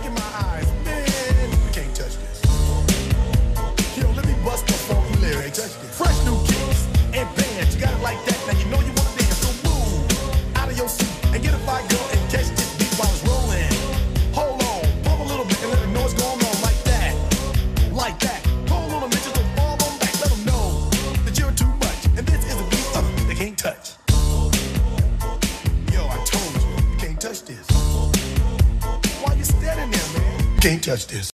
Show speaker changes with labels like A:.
A: in my eyes, man, you can't touch this. Yo, let me bust the funky lyrics. Fresh new kicks and bands, you got it like that. Now you know you wanna dance, so move out of your seat and get a fire girl and catch this beat while it's rolling. Hold on, pump a little bit and let them know what's going on like that, like that. Hold on a minute, just fall on back, let them know that you're too much and this is a beat they can't touch. Yo, I told you, you can't touch this. Why you standing there, man? You can't touch this.